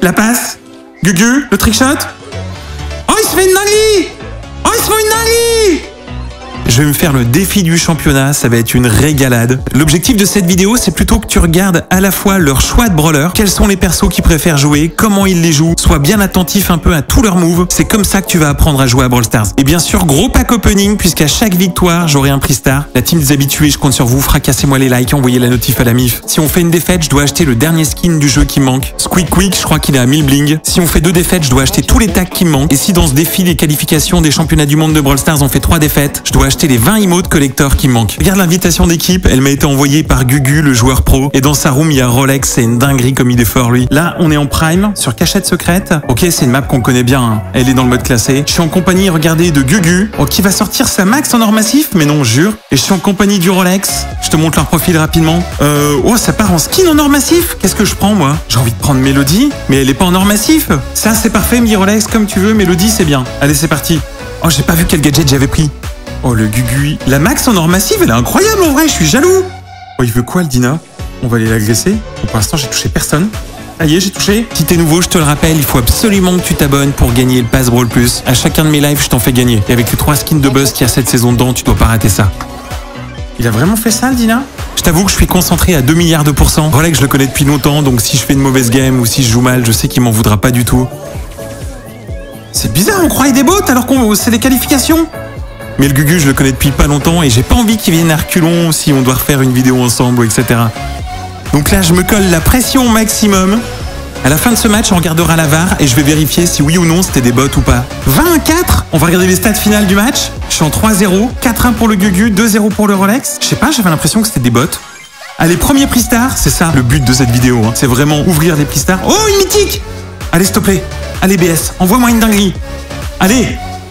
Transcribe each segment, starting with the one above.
la passe. Gugu, le trickshot. Oh, il se fait une dinguerie. Oh, il se fait une dinguerie. Je vais me faire le défi du championnat, ça va être une régalade. L'objectif de cette vidéo, c'est plutôt que tu regardes à la fois leur choix de brawler, quels sont les persos qu'ils préfèrent jouer, comment ils les jouent, sois bien attentif un peu à tous leurs moves. C'est comme ça que tu vas apprendre à jouer à Brawl Stars. Et bien sûr, gros pack opening, puisqu'à chaque victoire, j'aurai un prix star. La team des habitués, je compte sur vous, fracassez-moi les likes, envoyez la notif à la MIF. Si on fait une défaite, je dois acheter le dernier skin du jeu qui me manque. Squeak Quick, je crois qu'il est à 1000 bling. Si on fait 2 défaites, je dois acheter tous les tags qui me manquent. Et si dans ce défi des qualifications des championnats du monde de Brawl Stars, on fait 3 défaites, je dois acheter les 20 emotes collector qui me manquent. Regarde l'invitation d'équipe, elle m'a été envoyée par Gugu, le joueur pro. Et dans sa room, il y a Rolex, c'est une dinguerie comme il est fort lui. Là, on est en prime, sur cachette secrète. Ok, c'est une map qu'on connaît bien, hein. Elle est dans le mode classé. Je suis en compagnie, regardez, de Gugu, qui va sortir sa max en or massif, mais non, jure. Et je suis en compagnie du Rolex. Je te montre leur profil rapidement. Oh, ça part en skin en or massif. Qu'est-ce que je prends, moi? J'ai envie de prendre Mélodie, mais elle est pas en or massif. Ça, c'est parfait, mi Rolex, comme tu veux. Mélodie, c'est bien. Allez, c'est parti. Oh, j'ai pas vu quel gadget j'avais pris. Oh, le Gugu. La max en or massif, elle est incroyable en vrai, je suis jaloux. Oh, il veut quoi, le Dina? On va aller l'agresser. Pour l'instant, j'ai touché personne. Ça y est, j'ai touché. Si t'es nouveau, je te le rappelle, il faut absolument que tu t'abonnes pour gagner le Pass Brawl Plus. À chacun de mes lives, je t'en fais gagner. Et avec les 3 skins de buzz qu'il y a cette saison dedans, tu dois pas rater ça. Il a vraiment fait ça, le Dina? Je t'avoue que je suis concentré à 2 milliards de %. Rolex, je le connais depuis longtemps, donc si je fais une mauvaise game ou si je joue mal, je sais qu'il m'en voudra pas du tout. C'est bizarre, on croyait des bots alors qu'on c'est des qualifications. Mais le Gugu, je le connais depuis pas longtemps et j'ai pas envie qu'il vienne à reculons si on doit refaire une vidéo ensemble, etc. Donc là, je me colle la pression au maximum. À la fin de ce match, on regardera la VAR et je vais vérifier si oui ou non c'était des bots ou pas. 20-4. On va regarder les stats finales du match. Je suis en 3-0, 4-1 pour le Gugu, 2-0 pour le Rolex. Je sais pas, j'avais l'impression que c'était des bots. Allez, premier prix star, c'est ça le but de cette vidéo, hein. C'est vraiment ouvrir les prix stars. Oh, une mythique. Allez, s'il te plaît. Allez, BS, envoie-moi une dinguerie. Allez.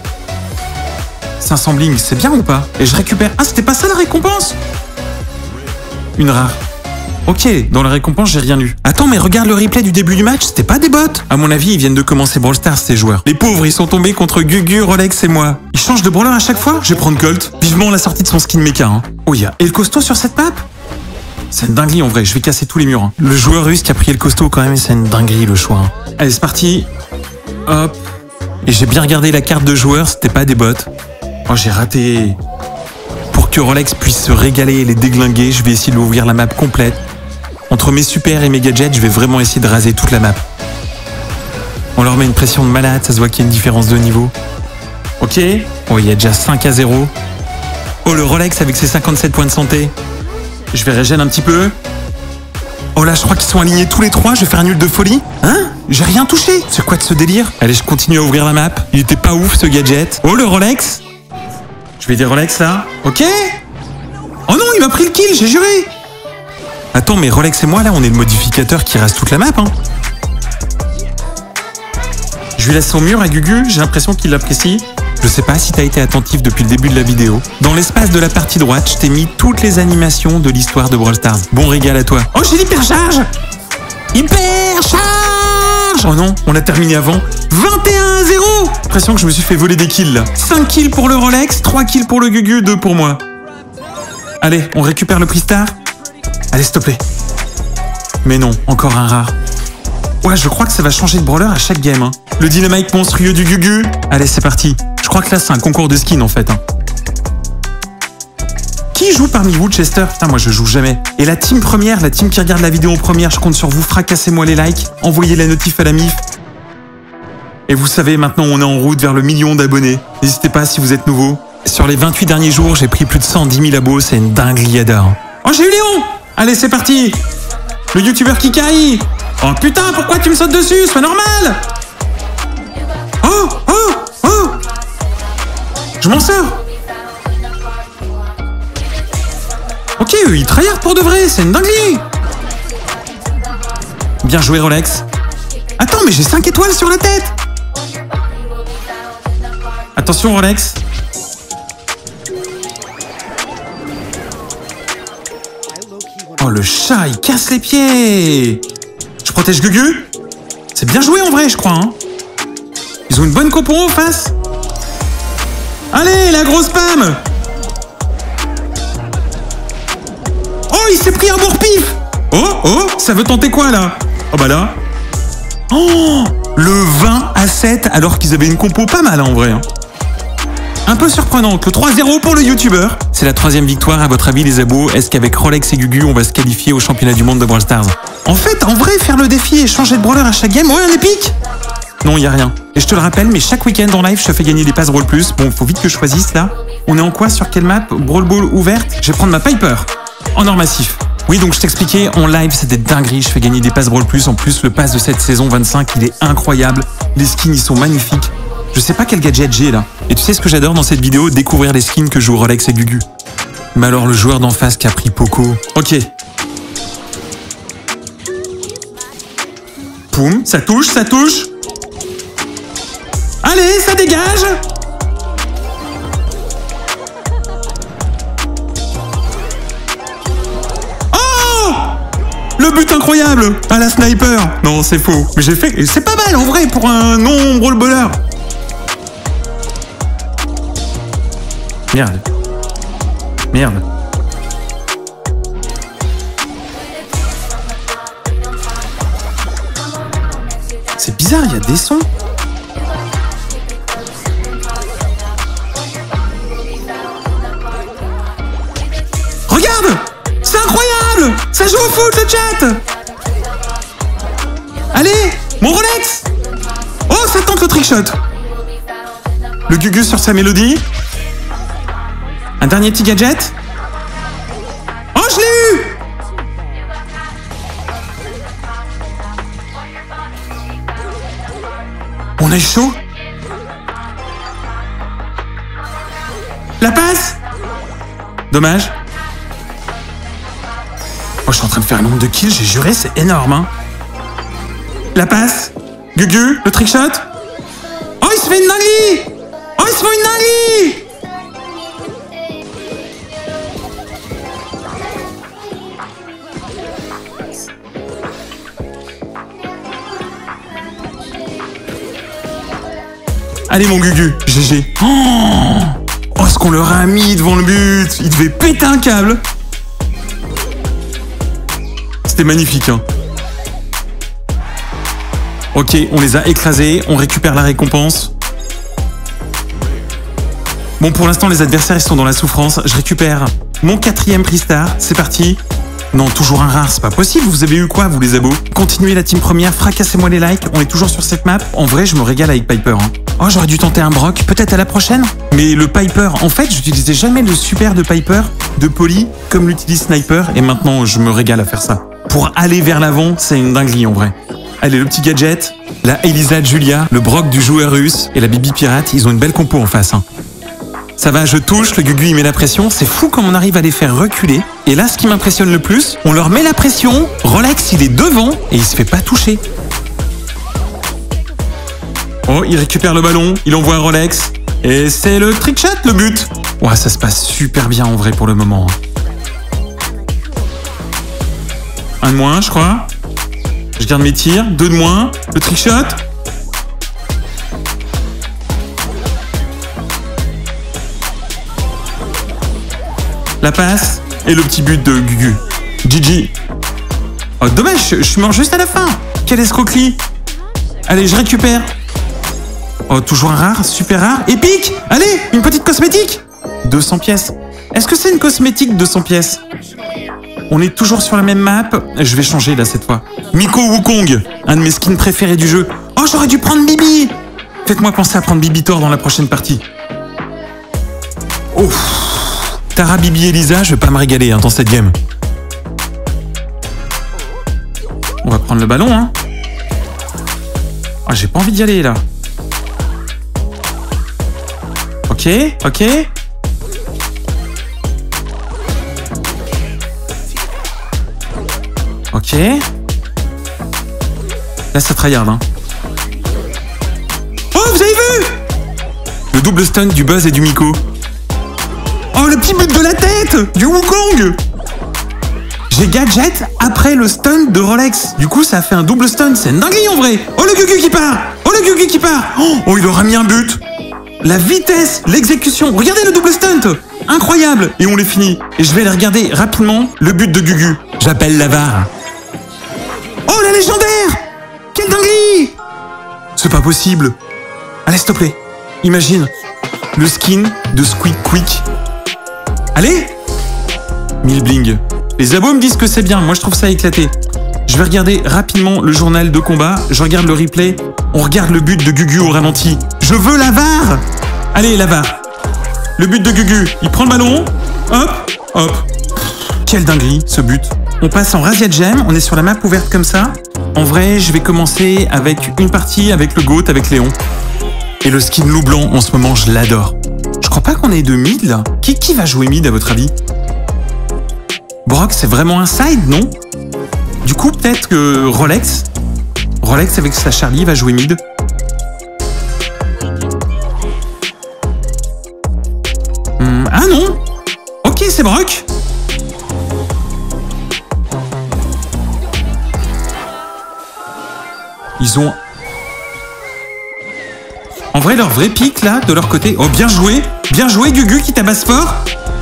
500 bling, c'est bien ou pas? Et je récupère... Ah, c'était pas ça la récompense? Une rare. Ok, dans la récompense, j'ai rien eu. Attends, mais regarde le replay du début du match, c'était pas des bots. À mon avis, ils viennent de commencer Brawl Stars, ces joueurs. Les pauvres, ils sont tombés contre Gugu, Rolex et moi. Ils changent de brawler à chaque fois? Je vais prendre Colt. Vivement la sortie de son skin mecha, hein. Oh, yeah. Et le costaud sur cette map? C'est une dinguerie en vrai, je vais casser tous les murs, hein. Le joueur russe qui a pris le costaud quand même, c'est une dinguerie le choix, hein. Allez, c'est parti. Hop. Et j'ai bien regardé la carte de joueur, c'était pas des bots. Oh, j'ai raté. Pour que Rolex puisse se régaler et les déglinguer, je vais essayer de ouvrir la map complète. Entre mes super et mes gadgets, je vais vraiment essayer de raser toute la map. On leur met une pression de malade, ça se voit qu'il y a une différence de niveau. Ok. Oh, il y a déjà 5-0. Oh, le Rolex avec ses 57 points de santé. Je vais régénérer un petit peu. Oh là, je crois qu'ils sont alignés tous les 3, je vais faire un nul de folie. Hein? J'ai rien touché. C'est quoi de ce délire? Allez, je continue à ouvrir la map. Il était pas ouf ce gadget. Oh, le Rolex. Je vais dire Rolex là. Ok. Oh non, il m'a pris le kill, j'ai juré. Attends, mais Rolex et moi là, on est le modificateur qui rase toute la map, hein. Je lui laisse son mur à Gugu, j'ai l'impression qu'il l'apprécie. Je sais pas si t'as été attentif depuis le début de la vidéo. Dans l'espace de la partie droite, je t'ai mis toutes les animations de l'histoire de Brawl Stars. Bon régal à toi. Oh, j'ai l'hypercharge. Hypercharge. Oh non, on a terminé avant. 21-0. L'impression que je me suis fait voler des kills là. 5 kills pour le Rolex, 3 kills pour le Gugu, 2 pour moi. Allez, on récupère le prix star. Allez, s'il te plaît. Mais non, encore un rare. Ouais, je crois que ça va changer de brawler à chaque game, hein. Le dynamite monstrueux du Gugu. Allez, c'est parti. Je crois que là, c'est un concours de skins, en fait, hein. Qui joue parmi vous, Chester? Putain, moi, je joue jamais. Et la team première, la team qui regarde la vidéo en première, je compte sur vous. Fracassez-moi les likes. Envoyez la notif à la MIF. Et vous savez, maintenant, on est en route vers le 1 million d'abonnés. N'hésitez pas si vous êtes nouveau. Sur les 28 derniers jours, j'ai pris plus de 110 000 abos. C'est une dinguerie, hein. Oh, j'ai eu Léon. Allez, c'est parti. Le youtubeur qui caille. Oh putain, pourquoi tu me sautes dessus? C'est pas normal. Oh, oh, oh. Je m'en sors. Ok, il tryhard pour de vrai, c'est une dinguerie. Bien joué, Rolex. Attends, mais j'ai 5 étoiles sur la tête. Attention, Rolex. Oh, le chat, il casse les pieds. Je protège Gugu. C'est bien joué en vrai, je crois, hein. Ils ont une bonne compo en face. Allez, la grosse spam. Oh, il s'est pris un bourre-pif. Oh, oh, ça veut tenter quoi, là? Oh, bah là. Oh, Oh, le 20-7 alors qu'ils avaient une compo pas mal en vrai. Un peu surprenante, le 3-0 pour le youtubeur. C'est la 3e victoire, à votre avis les abos. Est-ce qu'avec Rolex et Gugu, on va se qualifier au championnat du monde de Brawl Stars? En fait, en vrai, faire le défi et changer de brawler à chaque game, ouais, un épique. Non, y a rien. Et je te le rappelle, mais chaque week-end en live, je te fais gagner des passes Brawl Plus. Bon, faut vite que je choisisse là. On est en quoi, sur quelle map? Brawl Ball ouverte. Je vais prendre ma Piper. En or massif. Oui, donc je t'expliquais, en live, c'est des dingueries. Je fais gagner des passes Brawl Plus. En plus, le pass de cette saison 25, il est incroyable. Les skins, ils sont magnifiques. Je sais pas quel gadget j'ai là. Et tu sais ce que j'adore dans cette vidéo? Découvrir les skins que jouent Rolex et Gugu. Mais alors le joueur d'en face qui a pris Poco. Ok. Poum, ça touche, ça touche. Allez, ça dégage. Oh! Le but incroyable à la sniper. Non, c'est faux. Mais j'ai fait... C'est pas mal en vrai pour un non-brawl baller. Merde. Merde. C'est bizarre, il y a des sons. Regarde! C'est incroyable! Ça joue au foot, le chat! Allez! Mon Rolex! Oh, ça tente le trickshot! Le Gugu sur sa mélodie. Un dernier petit gadget. Oh, je l'ai eu! On est chaud. La passe. Dommage. Oh, je suis en train de faire un nombre de kills, j'ai juré, c'est énorme. Hein. La passe. Gugu, le trickshot. Oh, il se fait une dinguerie. Oh, il se fait une dinguerie. Allez mon Gugu, GG. Oh, ce qu'on leur a mis devant le but. Il devait péter un câble. C'était magnifique. Hein. Ok, on les a écrasés. On récupère la récompense. Bon, pour l'instant, les adversaires, ils sont dans la souffrance. Je récupère mon 4e prix star. C'est parti. Non, toujours un rare, c'est pas possible. Vous avez eu quoi, vous les abos? Continuez la team première, fracassez-moi les likes. On est toujours sur cette map. En vrai, je me régale avec Piper. Hein. Oh, j'aurais dû tenter un Brock, peut-être à la prochaine. Mais le Piper, en fait, j'utilisais jamais le super de Piper, de Polly, comme l'utilise Sniper. Et maintenant, je me régale à faire ça. Pour aller vers l'avant, c'est une dinguerie en vrai. Allez, le petit gadget, la Elisa Julia, le Brock du joueur russe et la Bibi Pirate, ils ont une belle compo en face. Hein. Ça va, je touche, le Gugu il met la pression. C'est fou comme on arrive à les faire reculer. Et là, ce qui m'impressionne le plus, on leur met la pression, Rolex il est devant et il se fait pas toucher. Oh, il récupère le ballon, il envoie un Rolex. Et c'est le trickshot, le but. Ouais, ça se passe super bien en vrai pour le moment. Un de moins, je crois. Je garde mes tirs. 2 de moins. Le trickshot. La passe. Et le petit but de Gugu. GG. Oh, dommage, je suis mort juste à la fin. Quelle escroquerie. Allez, je récupère. Oh, toujours un rare, super rare. Épique. Allez, une petite cosmétique. 200 pièces. Est-ce que c'est une cosmétique 200 pièces? On est toujours sur la même map. Je vais changer là cette fois. Miko Wukong, un de mes skins préférés du jeu. Oh, j'aurais dû prendre Bibi. Faites-moi penser à prendre Bibi Thor dans la prochaine partie. Oh. Tara, Bibi et Lisa, je vais pas me régaler hein, dans cette game. On va prendre le ballon. Hein. Oh, j'ai pas envie d'y aller là. Ok, ok. Ok. Là, ça tryhard, hein. Oh, vous avez vu? Le double stun du Buzz et du Miko. Oh, le petit but de la tête du Wukong. J'ai gadget après le stun de Rolex. Du coup, ça a fait un double stun. C'est une dinguerie en vrai. Oh, le Gugu qui part. Oh, le Gugu qui part. Oh, il aura mis un but. La vitesse, l'exécution. Regardez le double stunt. Incroyable. Et on les finit. Et je vais les regarder rapidement. Le but de Gugu. J'appelle la VAR. Oh, la légendaire. Quelle dinguerie. C'est pas possible. Allez, s'il te plaît. Imagine le skin de Squeak Quick. Allez 1000 bling. Les abos me disent que c'est bien. Moi, je trouve ça éclaté. Je vais regarder rapidement le journal de combat. Je regarde le replay. On regarde le but de Gugu au ralenti. Je veux la VAR. Allez, la VAR. Le but de Gugu. Il prend le ballon. Hop, hop. Quelle dinguerie, ce but. On passe en Razzia Gem. On est sur la map ouverte comme ça. En vrai, je vais commencer avec une partie avec le GOAT, avec Léon. Et le skin loup blanc, en ce moment, je l'adore. Je crois pas qu'on ait de mid, là. Qui va jouer mid, à votre avis? Brock, c'est vraiment un side, non? Du coup, peut-être que Rolex avec sa Charlie va jouer mid. Ah non. Ok, c'est Brock. Ils ont... En vrai, leur vrai pic, là, de leur côté... Oh, bien joué Gugu qui tabasse fort.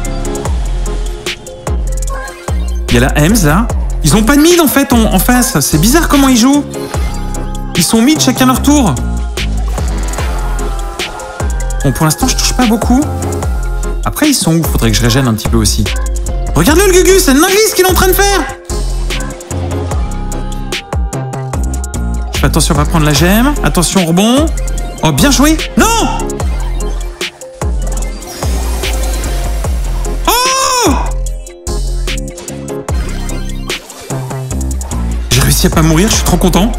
Il y a la Ems, là. Ils ont pas de mid, en fait, en face. C'est bizarre comment ils jouent. Ils sont mid chacun leur tour. Bon, pour l'instant, je touche pas beaucoup. Après, ils sont où? Faudrait que je régène un petit peu aussi. Regarde-le, le Gugu, c'est une dinguerie ce qu'il est en train de faire. Je fais attention à pas prendre la gemme. Attention au rebond. Oh, bien joué. Non! Oh! J'ai réussi à pas mourir, je suis trop content.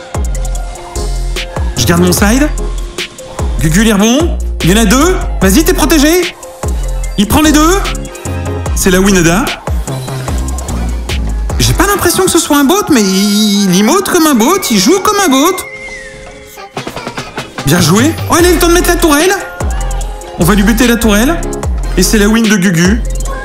Je garde mon side. Gugu, les rebonds. Il y en a deux. Vas-y, t'es protégé. Il prend les deux. C'est la Winada. J'ai pas l'impression que ce soit un bot, mais il emote comme un bot, il joue comme un bot. Bien joué. Oh, il a eu le temps de mettre la tourelle. On va lui buter la tourelle. Et c'est la win de Gugu.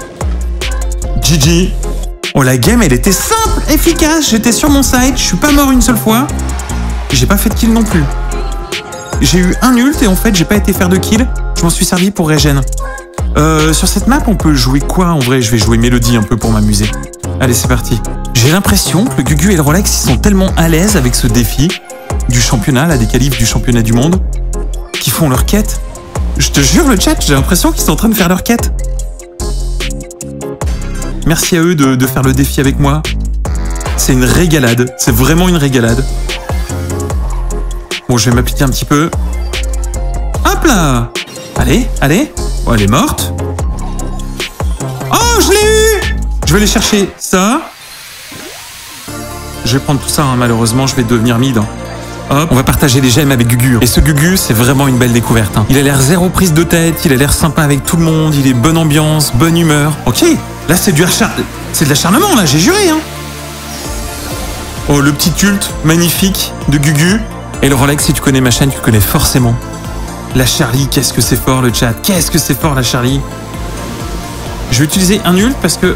GG. Oh, la game, elle était simple, efficace. J'étais sur mon side, je suis pas mort une seule fois. J'ai pas fait de kill non plus. J'ai eu un ult et en fait, j'ai pas été faire de kill. Je m'en suis servi pour régène. Sur cette map, on peut jouer quoi? En vrai, je vais jouer Mélodie un peu pour m'amuser. Allez, c'est parti. J'ai l'impression que le Gugu et le Rolex, ils sont tellement à l'aise avec ce défi du championnat, là, des qualifs du championnat du monde, qui font leur quête. Je te jure, le chat, j'ai l'impression qu'ils sont en train de faire leur quête. Merci à eux de faire le défi avec moi. C'est une régalade. C'est vraiment une régalade. Bon, je vais m'appliquer un petit peu. Hop là! Allez, allez. Oh, elle est morte. Oh, je l'ai eu! Je vais aller chercher ça. Je vais prendre tout ça, hein. Malheureusement, je vais devenir mid. Hop, on va partager les gemmes avec Gugu. Et ce Gugu, c'est vraiment une belle découverte. Hein. Il a l'air zéro prise de tête, il a l'air sympa avec tout le monde, il est bonne ambiance, bonne humeur. Ok, là c'est c'est de l'acharnement, là, j'ai juré. Hein. Oh, le petit ult magnifique de Gugu. Et le Rolex, si tu connais ma chaîne, tu connais forcément. La Charlie, qu'est-ce que c'est fort le chat. Qu'est-ce que c'est fort la Charlie. Je vais utiliser un ult parce que...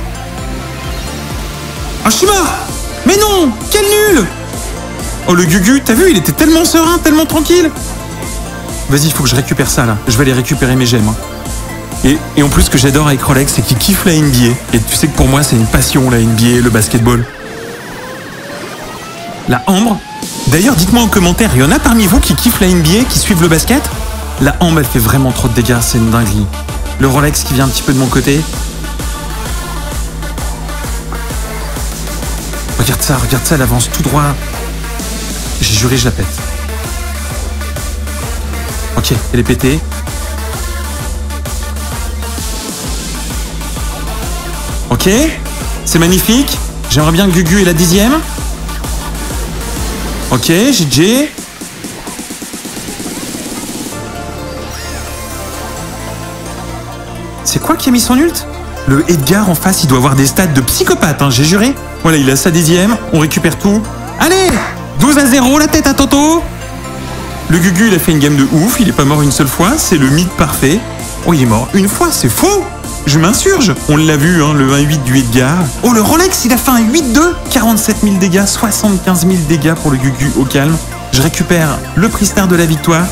Ah, je suis mort. Mais non, quel nul. Oh, le Gugu, t'as vu, il était tellement serein, tellement tranquille. Vas-y, il faut que je récupère ça, là. Je vais aller récupérer mes gemmes. Hein. Et en plus, ce que j'adore avec Rolex, c'est qu'il kiffe la NBA. Et tu sais que pour moi, c'est une passion, la NBA, le basketball. La Ambre. D'ailleurs, dites-moi en commentaire, il y en a parmi vous qui kiffent la NBA, qui suivent le basket? La Ambre, elle fait vraiment trop de dégâts, c'est une dinguerie. Le Rolex qui vient un petit peu de mon côté. Regarde ça, elle avance tout droit. J'ai juré, je la pète. Ok, elle est pétée. Ok, c'est magnifique. J'aimerais bien que Gugu ait la 10e. Ok, GG. C'est quoi qui a mis son ult? Le Edgar en face, il doit avoir des stats de psychopathe, hein, j'ai juré. Voilà, il a sa 10e, on récupère tout. Allez, 12-0, la tête à Toto. Le Gugu, il a fait une game de ouf, il est pas mort une seule fois, c'est le mid parfait. Oh, il est mort une fois, c'est faux. Je m'insurge. On l'a vu, hein, le 1-8 du Edgar. Oh, le Rolex, il a fait un 8-2. 47 000 dégâts, 75 000 dégâts pour le Gugu au calme. Je récupère le prix star de la victoire.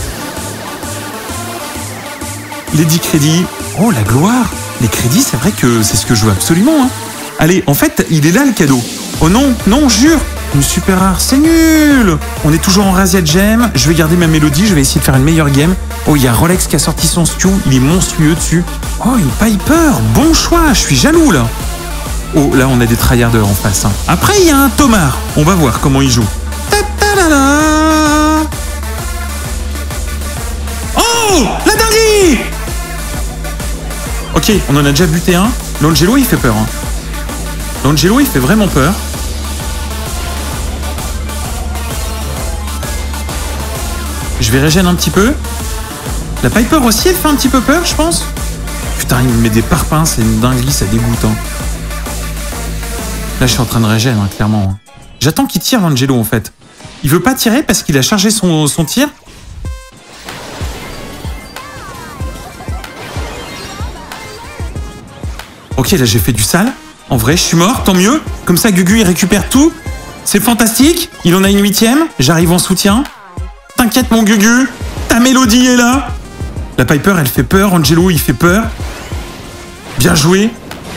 Les 10 crédits. Oh, la gloire. Les crédits, c'est vrai que c'est ce que je veux absolument. Hein. Allez, en fait, il est là le cadeau. Oh non, non, jure. Une super rare, c'est nul. On est toujours en Razia Gem. Je vais garder ma mélodie, je vais essayer de faire une meilleure game. Oh, il y a Rolex qui a sorti son Stew, il est monstrueux dessus. Oh, une Piper, bon choix, je suis jaloux là. Oh, là on a des tryharders en face. Hein. Après, il y a un Tomar. On va voir comment il joue. Oh, la dinguerie. Ok, on en a déjà buté un. L'Angelo, il fait peur. Hein. L'Angelo, il fait vraiment peur. Je vais régénérer un petit peu. La Piper aussi, elle fait un petit peu peur, je pense. Putain, il me met des parpaings, c'est une dinguerie, ça dégoûte. Hein. Là, je suis en train de régénérer, hein, clairement. J'attends qu'il tire, l'Angelo, en fait. Il veut pas tirer parce qu'il a chargé son tir. Ok, là, j'ai fait du sale. En vrai, je suis mort, tant mieux. Comme ça, Gugu, il récupère tout. C'est fantastique. Il en a une 8e. J'arrive en soutien. T'inquiète, mon Gugu. Ta mélodie est là. La Piper, elle fait peur. Angelo, il fait peur. Bien joué.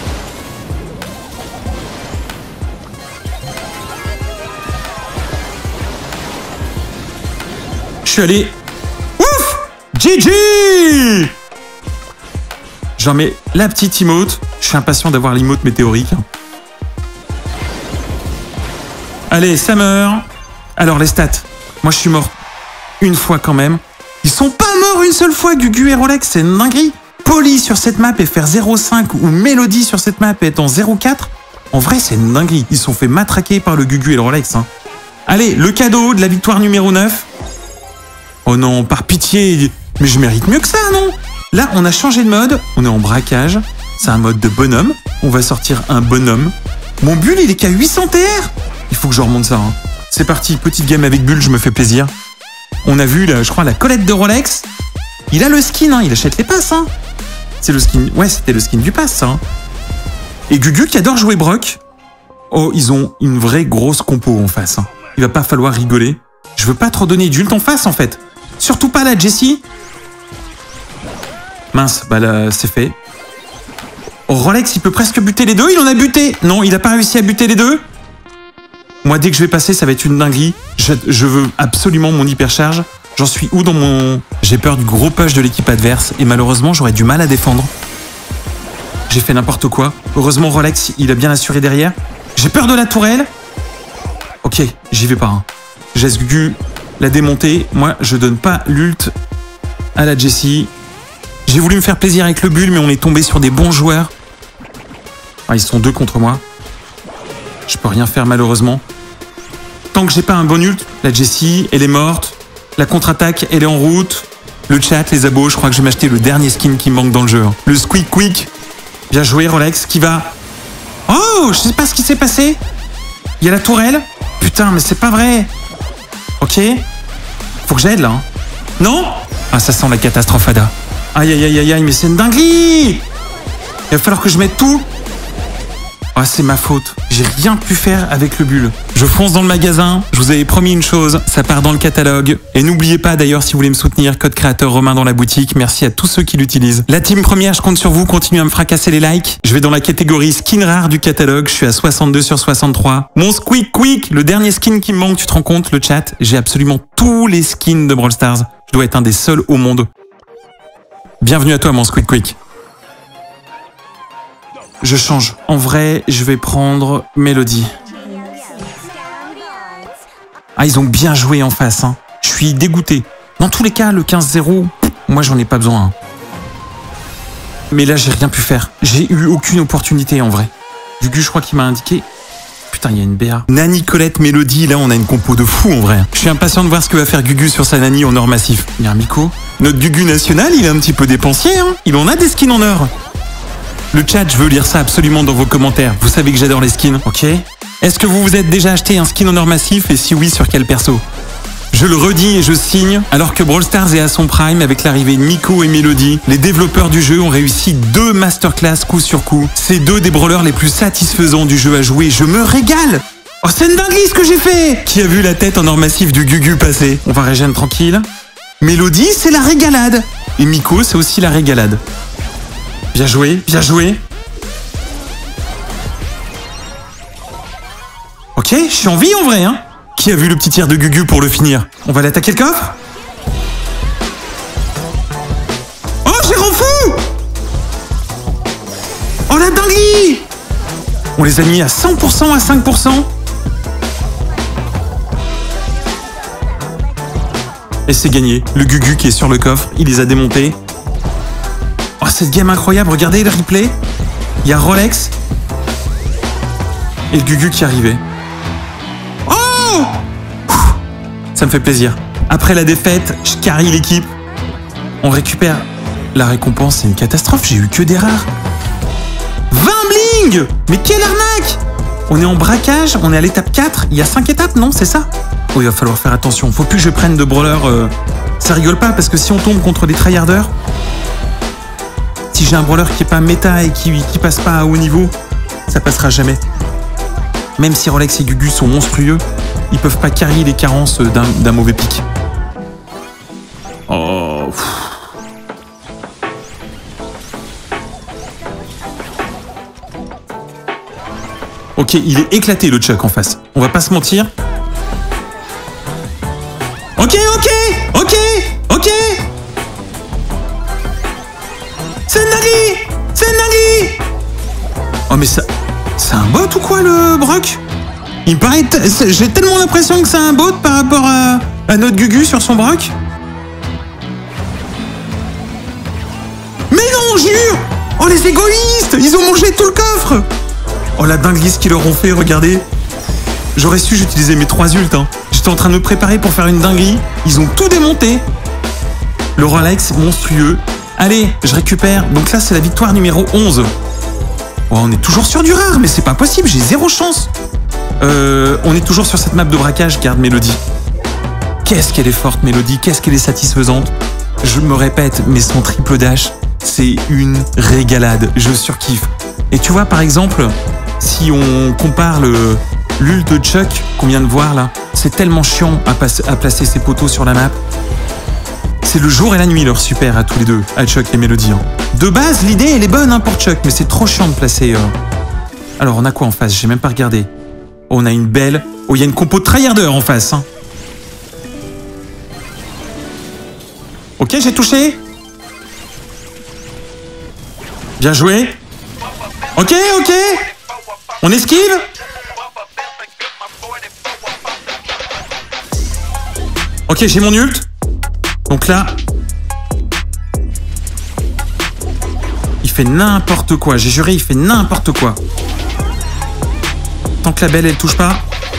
Je suis allé... Ouf! GG! J'en mets la petite emote. Je suis impatient d'avoir l'emote météorique. Allez, ça meurt. Alors, les stats. Moi, je suis mort une fois quand même. Ils sont pas morts une seule fois, Gugu et Rolex. C'est une dinguerie. Poly sur cette map et faire 0,5 ou Mélodie sur cette map et être en 0,4. En vrai, c'est une dinguerie. Ils se sont fait matraquer par le Gugu et le Rolex. Hein. Allez, le cadeau de la victoire numéro 9. Oh non, par pitié. Mais je mérite mieux que ça, non? Là, on a changé de mode. On est en braquage. C'est un mode de bonhomme. On va sortir un bonhomme. Mon Bull, il est qu'à 800 TR. Il faut que je remonte ça. Hein. C'est parti, petite game avec Bull, je me fais plaisir. On a vu, là, je crois, la Colette de Rolex. Il a le skin, hein. Il achète les passes. Hein. C'est le skin. Ouais, c'était le skin du pass, ça. Hein. Et Gugu qui adore jouer Brock. Oh, ils ont une vraie grosse compo en face. Hein. Il va pas falloir rigoler. Je veux pas trop donner d'ult en face, en fait. Surtout pas la Jessie. Mince, bah là, c'est fait. Oh, Rolex, il peut presque buter les deux. Il en a buté. Non, il a pas réussi à buter les deux. Moi, dès que je vais passer, ça va être une dinguerie. Je veux absolument mon hypercharge. J'en suis où dans mon... J'ai peur du gros push de l'équipe adverse. Et malheureusement, j'aurais du mal à défendre. J'ai fait n'importe quoi. Heureusement, Rolex, il a bien assuré derrière. J'ai peur de la tourelle. Ok, j'y vais pas. Hein. Jess Gugu l'a démonté. Moi, je donne pas l'ult à la Jessie. J'ai voulu me faire plaisir avec le Bull, mais on est tombé sur des bons joueurs. Ah, ils sont deux contre moi. Je peux rien faire, malheureusement. Tant que j'ai pas un bon ult, la Jessie, elle est morte. La contre-attaque, elle est en route. Le chat, les abos, je crois que je vais m'acheter le dernier skin qui me manque dans le jeu. Le Squeak Quick. Bien joué, Rolex, qui va... Oh, je sais pas ce qui s'est passé. Il y a la tourelle. Putain, mais c'est pas vrai. Ok. Faut que j'aide, là. Hein. Non? Ah, ça sent la catastrophe, Ada. Aïe, aïe, aïe, aïe, aïe, mais c'est une dinguerie. Il va falloir que je mette tout. Ah, c'est ma faute. J'ai rien pu faire avec le Bull. Je fonce dans le magasin. Je vous avais promis une chose. Ça part dans le catalogue. Et n'oubliez pas d'ailleurs, si vous voulez me soutenir, code créateur Romain dans la boutique. Merci à tous ceux qui l'utilisent. La team première, je compte sur vous. Continuez à me fracasser les likes. Je vais dans la catégorie skin rare du catalogue. Je suis à 62 sur 63. Mon Squeak Quick, le dernier skin qui me manque. Tu te rends compte, le chat? J'ai absolument tous les skins de Brawl Stars. Je dois être un des seuls au monde. Bienvenue à toi, mon Squeak Quick. Je change. En vrai, je vais prendre Mélodie. Ah, ils ont bien joué en face. Hein. Je suis dégoûté. Dans tous les cas, le 15-0, moi, j'en ai pas besoin. Hein. Mais là, j'ai rien pu faire. J'ai eu aucune opportunité, en vrai. Gugu, je crois qu'il m'a indiqué... Putain, il y a une BA. Nani, Colette, Mélodie, là, on a une compo de fou, en vrai. Je suis impatient de voir ce que va faire Gugu sur sa Nani en or massif. Il y a un Miko. Notre Gugu national, il est un petit peu dépensier. Hein. Il en a des skins en or. Le chat, je veux lire ça absolument dans vos commentaires. Vous savez que j'adore les skins, ok? Est-ce que vous vous êtes déjà acheté un skin en or massif et si oui, sur quel perso? Je le redis et je signe, alors que Brawl Stars est à son prime avec l'arrivée de Miko et Mélodie, les développeurs du jeu ont réussi 2 masterclass coup sur coup. C'est 2 des brawlers les plus satisfaisants du jeu à jouer. Je me régale! Oh, c'est une dinguerie ce que j'ai fait! Qui a vu la tête en or massif du Gugu passer? On va régénérer tranquille. Mélodie, c'est la régalade! Et Miko, c'est aussi la régalade. Bien joué, bien joué. Ok, Ok, je suis en vie en vrai, hein. Qui a vu le petit tir de Gugu pour le finir? On va l'attaquer le coffre? Oh, j'ai rend fou! Oh, la dinguerie! On les a mis à 100%, à 5%. Et c'est gagné. Le Gugu qui est sur le coffre, il les a démontés. Oh, cette game incroyable. Regardez le replay. Il y a Rolex. Et le Gugu qui arrivait. Oh! Ça me fait plaisir. Après la défaite, je carry l'équipe. On récupère la récompense. C'est une catastrophe. J'ai eu que des rares. 20 bling! Mais quelle arnaque! On est en braquage. On est à l'étape 4. Il y a 5 étapes, non? C'est ça? Oh, il va falloir faire attention. Faut plus que je prenne de brawler. Ça rigole pas parce que si on tombe contre des tryharders, si j'ai un brawler qui est pas méta et qui passe pas à haut niveau, ça passera jamais. Même si Rolex et Gugu sont monstrueux, ils peuvent pas carry les carences d'un mauvais pic. Oh. Ok, il est éclaté le Chuck en face. On va pas se mentir. Ok. C'est Nagi. Oh mais ça... C'est un bot ou quoi le Brock? Il me paraît... J'ai tellement l'impression que c'est un bot par rapport à notre Gugu sur son Brock. Mais non, jure! Oh les égoïstes! Ils ont mangé tout le coffre! Oh la dinguerie ce qu'ils leur ont fait, regardez. J'aurais su, j'utilisais mes 3 ults. Hein. J'étais en train de me préparer pour faire une dinguerie. Ils ont tout démonté. Le Rolex, monstrueux. Allez, je récupère. Donc là, c'est la victoire numéro 11. Oh, on est toujours sur du rare, mais c'est pas possible, j'ai 0 chance. On est toujours sur cette map de braquage, garde Mélodie. Qu'est-ce qu'elle est forte, Mélodie. Qu'est-ce qu'elle est satisfaisante. Je me répète, mais son triple dash, c'est une régalade. Je surkiffe. Et tu vois, par exemple, si on compare l'ult de Chuck qu'on vient de voir là, c'est tellement chiant à placer ses poteaux sur la map. C'est le jour et la nuit leur super à tous les deux, à Chuck et Mélodie. Hein. De base, l'idée elle est bonne hein, pour Chuck, mais c'est trop chiant de placer... Alors on a quoi en face? J'ai même pas regardé. Oh, on a une belle... Oh, il y a une compo de tryharder en face. Hein. Ok, j'ai touché. Bien joué. Ok. On esquive. Ok, j'ai mon ult. Donc là, il fait n'importe quoi. J'ai juré, il fait n'importe quoi. Tant que la belle, elle touche pas.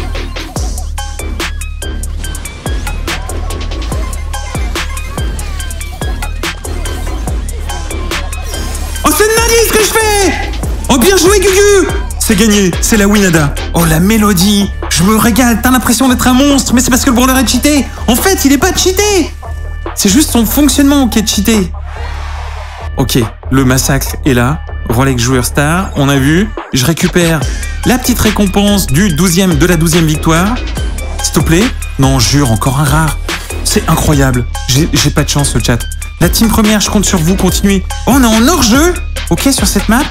Oh, c'est une dinguerie ce que je fais! Oh, bien joué, Gugu! C'est gagné, c'est la winada. Oh, la Mélodie, je me régale. T'as l'impression d'être un monstre, mais c'est parce que le brawler est cheaté. En fait, il est pas cheaté. C'est juste son fonctionnement qui est cheaté. Ok, le massacre est là. Rolex joueur star, on a vu. Je récupère la petite récompense de la 12e victoire. S'il te plaît. Non, jure, encore un rare. C'est incroyable. J'ai pas de chance, le chat. La team première, je compte sur vous, continuez. Oh, on est en hors-jeu. Ok, sur cette map.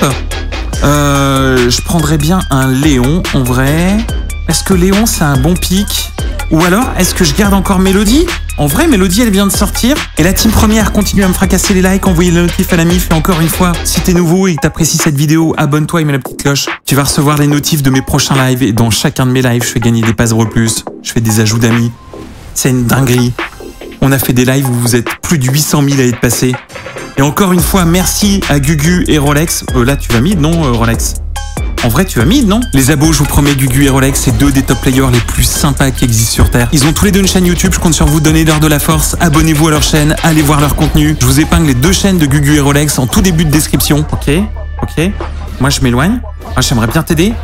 Je prendrais bien un Léon, en vrai. Est-ce que Léon, c'est un bon pic? Ou alors, est-ce que je garde encore Mélodie? En vrai, Mélodie, elle vient de sortir. Et la team première continue à me fracasser les likes, envoyer le notif à la mif. Et encore une fois, si t'es nouveau et que t'apprécies cette vidéo, abonne-toi et mets la petite cloche. Tu vas recevoir les notifs de mes prochains lives. Et dans chacun de mes lives, je fais gagner des passes plus. Je fais des ajouts d'amis. C'est une dinguerie. On a fait des lives où vous êtes plus de 800 000 à être passés. Et encore une fois, merci à Gugu et Rolex. Là, tu vas mid, non, Rolex? En vrai, tu vas mid, non? Les abos, je vous promets, Gugu et Rolex, c'est 2 des top players les plus sympas qui existent sur Terre. Ils ont tous les 2 une chaîne YouTube, je compte sur vous, donnez-leur de la force, abonnez-vous à leur chaîne, allez voir leur contenu. Je vous épingle les 2 chaînes de Gugu et Rolex en tout début de description. Ok. Moi, je m'éloigne. Ah, j'aimerais bien t'aider.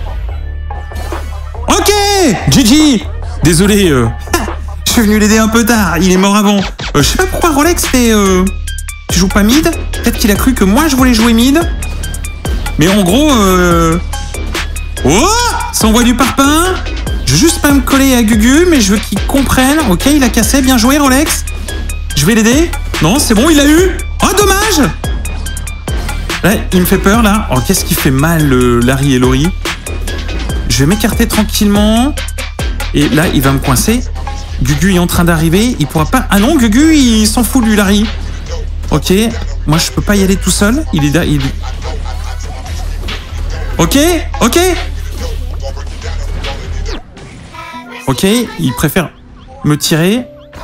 Ok, GG. Désolé, je suis venu l'aider un peu tard, il est mort avant. Je sais pas pourquoi Rolex fait... Tu joues pas mid? Peut-être qu'il a cru que moi, je voulais jouer mid. Mais en gros... Oh! Ça envoie du parpaing. Je veux juste pas me coller à Gugu, mais je veux qu'il comprenne. Ok, il a cassé, bien joué Rolex. Je vais l'aider. Non, c'est bon, il l'a eu. Oh, dommage. Là, il me fait peur, là. Oh, qu'est-ce qui fait mal, Larry et Laurie? Je vais m'écarter tranquillement. Et là, il va me coincer. Gugu est en train d'arriver. Il pourra pas... Ah non, Gugu, il s'en fout, lui, Larry. Ok. Moi, je peux pas y aller tout seul. Il est là. Ok. Ok. Ok. Il préfère me tirer.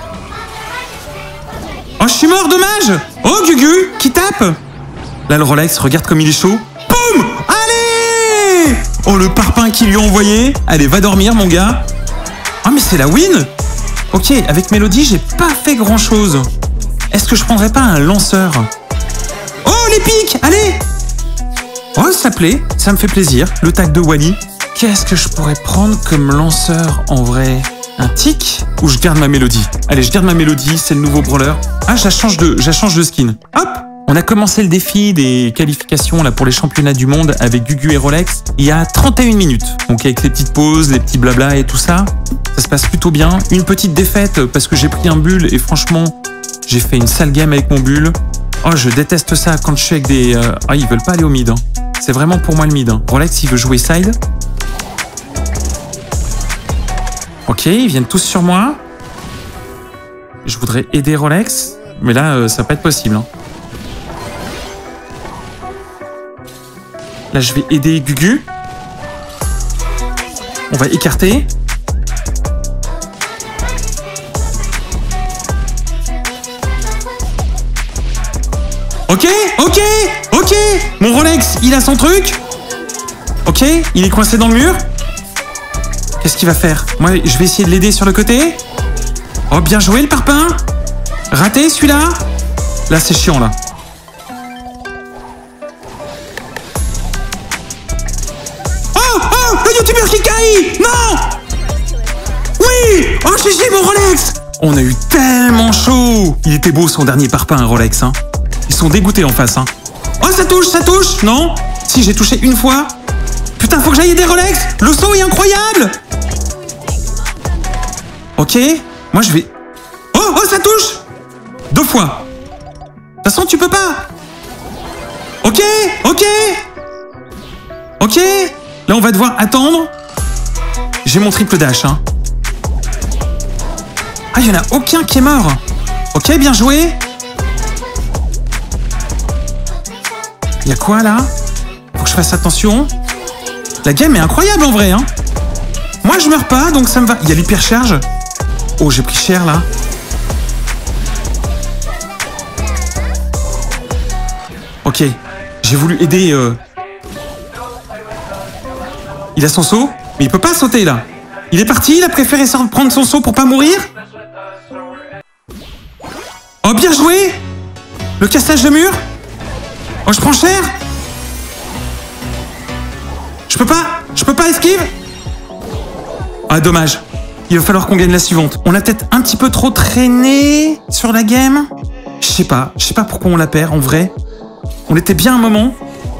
Oh, je suis mort, dommage. Oh, Gugu, qui tape. Là, le Rolex, regarde comme il est chaud. Boum. Allez. Oh, le parpaing qu'ils lui ont envoyé. Allez, va dormir, mon gars. Ah, mais c'est la win. Ok, avec Mélodie, j'ai pas fait grand-chose. Est-ce que je prendrais pas un lanceur? Oh, les pics. Allez. Oh, ça plaît. Ça me fait plaisir. Le tag de Wally. Qu'est-ce que je pourrais prendre comme lanceur, en vrai? Un tic? Ou je garde ma Mélodie? Allez, je garde ma Mélodie, c'est le nouveau brawler. Ah, je change de skin. Hop! On a commencé le défi des qualifications là pour les championnats du monde avec Gugu et Rolex il y a 31 minutes. Donc avec les petites pauses, les petits blabla et tout ça, ça se passe plutôt bien. Une petite défaite parce que j'ai pris un bull et franchement, j'ai fait une sale game avec mon bull. Oh, je déteste ça quand je suis avec des... Ah, ils veulent pas aller au mid. Hein. C'est vraiment pour moi le mid. Hein. Rolex, il veut jouer side. Ok, ils viennent tous sur moi. Je voudrais aider Rolex, mais là, ça va pas être possible. Hein. Là, je vais aider Gugu. On va écarter. Ok, ok, ok. Mon Rolex, il a son truc. Ok, il est coincé dans le mur. Qu'est-ce qu'il va faire? Moi, je vais essayer de l'aider sur le côté. Oh, bien joué, le parpaing. Raté, celui-là. Là, c'est chiant, là. Le youtubeur qui caille. Non. Oui. Oh, GG, mon Rolex. On a eu tellement chaud. Il était beau, son dernier parpaing, Rolex. Hein. Ils sont dégoûtés en face. Hein. Oh, ça touche. Non. Si, j'ai touché une fois. Putain, faut que j'aille aider Rolex. Le saut est incroyable. Ok. Moi, je vais... Oh, ça touche. 2 fois. De toute façon, tu peux pas. Ok. Là, on va devoir attendre. J'ai mon triple dash. Hein. Ah, il n'y en a aucun qui est mort. Ok, bien joué. Il y a quoi, là? Faut que je fasse attention. La game est incroyable, en vrai. Hein. Moi, je meurs pas, donc ça me va. Il y a l'hypercharge. Oh, j'ai pris cher, là. Ok. J'ai voulu aider... Il a son saut, mais il peut pas sauter là. Il est parti, il a préféré prendre son saut pour pas mourir. Oh, bien joué. Le cassage de mur. Oh, je prends cher. Je peux pas esquive. Ah, dommage. Il va falloir qu'on gagne la suivante. On a peut-être un petit peu trop traîné sur la game. Je sais pas pourquoi on la perd en vrai. On était bien un moment.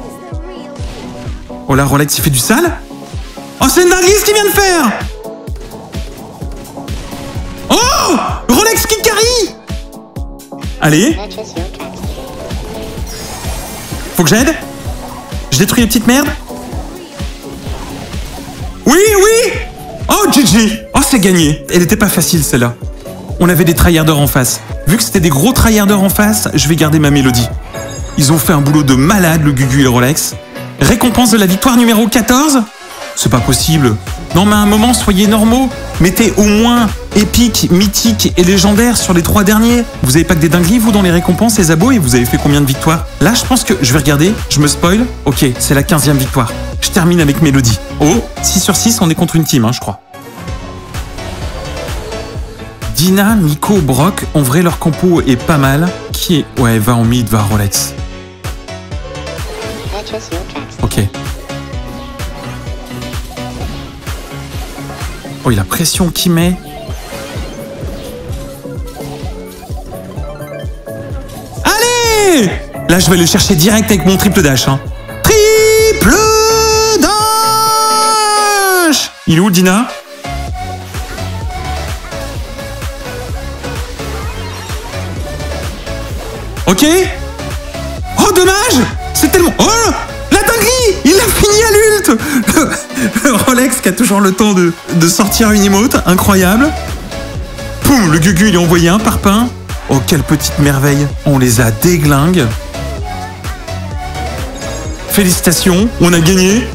Oh là, Rolex, il fait du sale. Oh, c'est une dinguerie ce qu'il vient de faire. Oh, Rolex qui carry. Allez. Faut que j'aide. Je détruis les petites merdes. Oui. Oh, GG. Oh, c'est gagné. Elle était pas facile, celle-là. On avait des tryharders en face. Vu que c'était des gros tryharders en face, je vais garder ma Mélodie. Ils ont fait un boulot de malade, le Gugu et le Rolex. Récompense de la victoire numéro 14. C'est pas possible. Non, mais à un moment, soyez normaux. Mettez au moins épique, mythique et légendaire sur les 3 derniers. Vous avez pas que des dingueries, vous, dans les récompenses, les abos, et vous avez fait combien de victoires? Là, je pense que je vais regarder. Je me spoil. Ok, c'est la 15e victoire. Je termine avec Mélodie. Oh, 6 sur 6, on est contre une team, hein, je crois. Dina, Nico, Brock, en vrai, leur compo est pas mal. Qui est... Ouais, va en mid, va Rolex. Ok. Oh, il a pression qu'il met. Allez! Là, je vais le chercher direct avec mon triple dash. Hein. Triple dash! Il est où, Dina? Ok. Oh, dommage! C'est tellement... Oh, la dinguerie! Il a fini à l'ult. Le Rolex qui a toujours le temps de sortir une emote, incroyable. Poum, le Gugu, il a envoyé un parpaing. Oh, quelle petite merveille. On les a déglingues. Félicitations, on a gagné.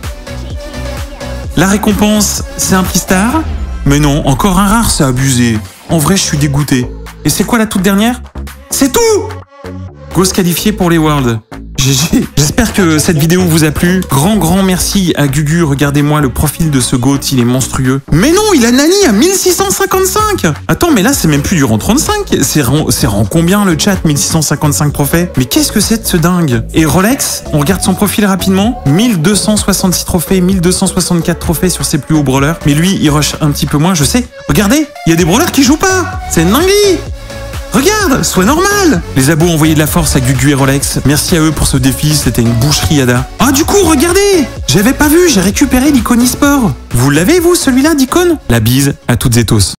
La récompense, c'est un Pristar. Mais non, encore un rare, c'est abusé. En vrai, je suis dégoûté. Et c'est quoi la toute dernière? C'est tout! Go se qualifier pour les Worlds. GG. J'espère que cette vidéo vous a plu. Grand merci à Gugu. Regardez-moi le profil de ce GOAT, il est monstrueux. Mais non, il a Nani à 1655. Attends, mais là, c'est même plus du rang 35. C'est rang combien le chat? 1655 trophées. Mais qu'est-ce que c'est de ce dingue? Et Rolex, on regarde son profil rapidement. 1266 trophées, 1264 trophées sur ses plus hauts brawlers. Mais lui, il rush un petit peu moins, je sais. Regardez, il y a des brawlers qui jouent pas. C'est une dinguerie. Regarde, sois normal. Les abos ont envoyé de la force à Gugu et Rolex. Merci à eux pour ce défi, c'était une boucherie Ada. Ah du coup, regardez, j'avais pas vu, j'ai récupéré l'icône e-sport. Vous l'avez vous, celui-là d'icône? La bise à toutes et tous.